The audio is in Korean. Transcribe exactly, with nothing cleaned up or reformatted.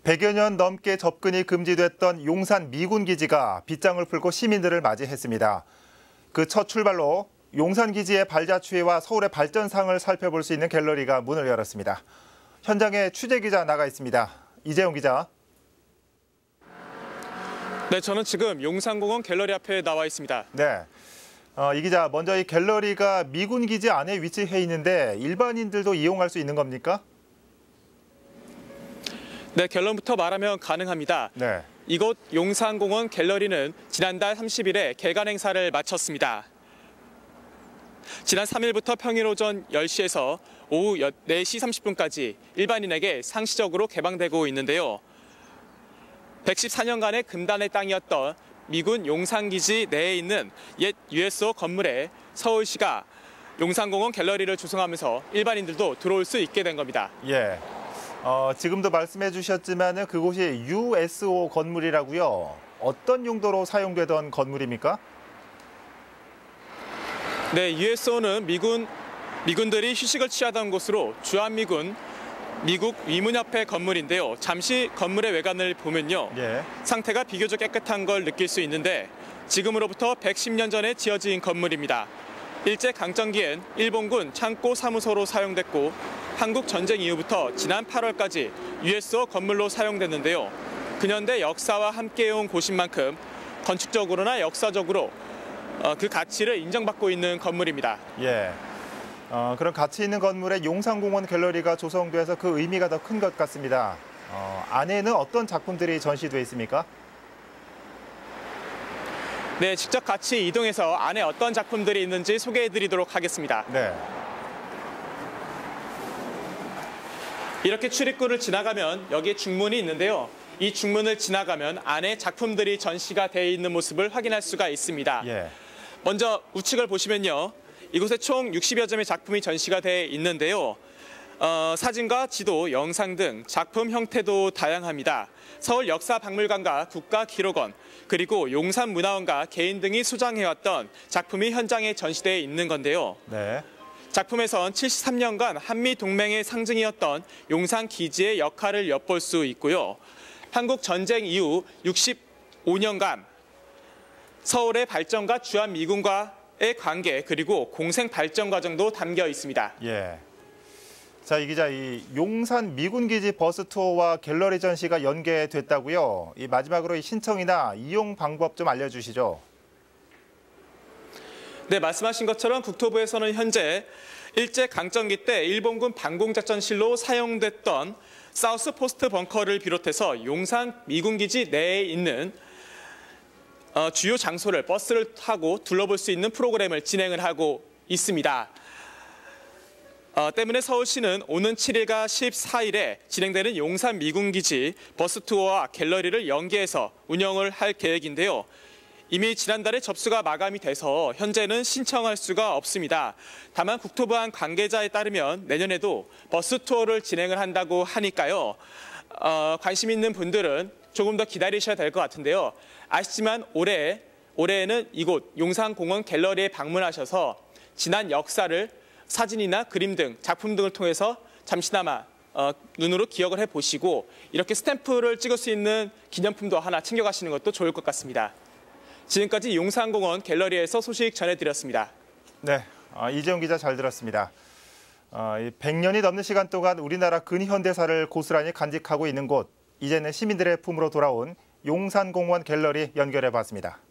백여 년 넘게 접근이 금지됐던 용산 미군기지가 빗장을 풀고 시민들을 맞이했습니다. 그 첫 출발로 용산기지의 발자취와 서울의 발전상을 살펴볼 수 있는 갤러리가 문을 열었습니다. 현장에 취재기자 나가 있습니다. 이재용 기자. 네, 저는 지금 용산공원 갤러리 앞에 나와 있습니다. 네, 어, 이 기자, 먼저 이 갤러리가 미군기지 안에 위치해 있는데 일반인들도 이용할 수 있는 겁니까? 네, 결론부터 말하면 가능합니다. 네. 이곳 용산공원 갤러리는 지난달 삼십일에 개관 행사를 마쳤습니다. 지난 삼 일부터 평일 오전 열 시에서 오후 네 시 삼십 분까지 일반인에게 상시적으로 개방되고 있는데요. 백십사 년간의 금단의 땅이었던 미군 용산기지 내에 있는 옛 유에스오 건물에 서울시가 용산공원 갤러리를 조성하면서 일반인들도 들어올 수 있게 된 겁니다. 예. 어, 지금도 말씀해 주셨지만 그곳이 유에스오 건물이라고요. 어떤 용도로 사용되던 건물입니까? 네, 유에스오는 미군, 미군들이 휴식을 취하던 곳으로 주한미군 미국 위문협회 건물인데요. 잠시 건물의 외관을 보면요. 예. 상태가 비교적 깨끗한 걸 느낄 수 있는데 지금으로부터 백십 년 전에 지어진 건물입니다. 일제강점기엔 일본군 창고 사무소로 사용됐고 한국 전쟁 이후부터 지난 팔월까지 유에스오 건물로 사용됐는데요. 근현대 역사와 함께해온 곳인 만큼 건축적으로나 역사적으로 그 가치를 인정받고 있는 건물입니다. 예. 어, 그런 가치 있는 건물에 용산공원 갤러리가 조성돼서 그 의미가 더 큰 것 같습니다. 어, 안에는 어떤 작품들이 전시돼 있습니까? 네, 직접 같이 이동해서 안에 어떤 작품들이 있는지 소개해드리도록 하겠습니다. 네. 이렇게 출입구를 지나가면 여기에 중문이 있는데요. 이 중문을 지나가면 안에 작품들이 전시가 되어 있는 모습을 확인할 수가 있습니다. 예. 먼저 우측을 보시면요. 이곳에 총 육십여 점의 작품이 전시가 되어 있는데요. 어, 사진과 지도, 영상 등 작품 형태도 다양합니다. 서울역사박물관과 국가기록원, 그리고 용산문화원과 개인 등이 소장해왔던 작품이 현장에 전시되어 있는 건데요. 네. 작품에선 칠십삼 년간 한미동맹의 상징이었던 용산기지의 역할을 엿볼 수 있고요. 한국 전쟁 이후 육십오 년간 서울의 발전과 주한미군과의 관계 그리고 공생 발전 과정도 담겨 있습니다. 예. 자, 이 기자, 이 용산 미군기지 버스 투어와 갤러리 전시가 연계됐다고요. 이 마지막으로 이 신청이나 이용 방법 좀 알려주시죠. 네, 말씀하신 것처럼 국토부에서는 현재 일제강점기 때 일본군 방공작전실로 사용됐던 사우스 포스트 벙커를 비롯해서 용산 미군기지 내에 있는 어, 주요 장소를 버스를 타고 둘러볼 수 있는 프로그램을 진행을 하고 있습니다. 어, 때문에 서울시는 오는 칠 일과 십사 일에 진행되는 용산 미군기지 버스 투어와 갤러리를 연계해서 운영을 할 계획인데요. 이미 지난달에 접수가 마감이 돼서 현재는 신청할 수가 없습니다. 다만 국토부 한 관계자에 따르면 내년에도 버스 투어를 진행을 한다고 하니까요. 어, 관심 있는 분들은 조금 더 기다리셔야 될 것 같은데요. 아시지만 올해, 올해에는 이곳 용산공원 갤러리에 방문하셔서 지난 역사를 사진이나 그림 등 작품 등을 통해서 잠시나마 어, 눈으로 기억을 해보시고 이렇게 스탬프를 찍을 수 있는 기념품도 하나 챙겨가시는 것도 좋을 것 같습니다. 지금까지 용산공원 갤러리에서 소식 전해드렸습니다. 네, 어, 이재용 기자 잘 들었습니다. 어, 백 년이 넘는 시간 동안 우리나라 근현대사를 고스란히 간직하고 있는 곳, 이제는 시민들의 품으로 돌아온 용산공원 갤러리 연결해봤습니다.